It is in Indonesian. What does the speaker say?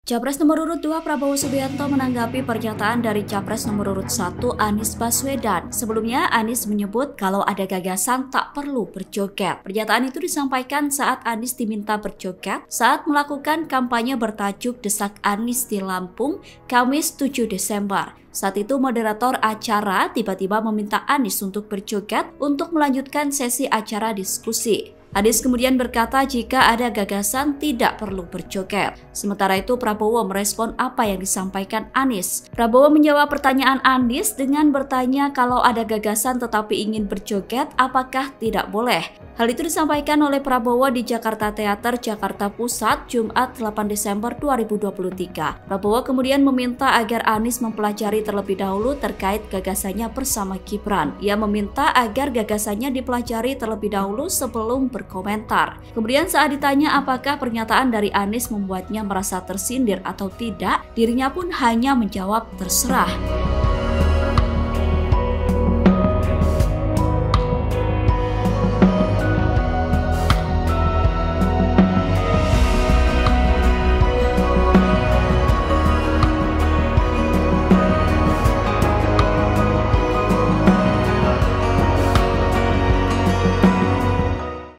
Capres nomor urut 2 Prabowo Subianto menanggapi pernyataan dari Capres nomor urut 1 Anies Baswedan. Sebelumnya, Anies menyebut kalau ada gagasan tak perlu berjoget. Pernyataan itu disampaikan saat Anies diminta berjoget saat melakukan kampanye bertajuk Desak Anies di Lampung, Kamis 7 Desember. Saat itu moderator acara tiba-tiba meminta Anies untuk berjoget untuk melanjutkan sesi acara diskusi. Anies kemudian berkata jika ada gagasan tidak perlu berjoget. Sementara itu Prabowo merespon apa yang disampaikan Anies. Prabowo menjawab pertanyaan Anies dengan bertanya kalau ada gagasan tetapi ingin berjoget apakah tidak boleh. Hal itu disampaikan oleh Prabowo di Jakarta Theater, Jakarta Pusat, Jumat 8 Desember 2023. Prabowo kemudian meminta agar Anies mempelajari terlebih dahulu terkait gagasannya bersama Gibran. Ia meminta agar gagasannya dipelajari terlebih dahulu sebelum berkomentar. Kemudian saat ditanya apakah pernyataan dari Anies membuatnya merasa tersindir atau tidak, dirinya pun hanya menjawab terserah.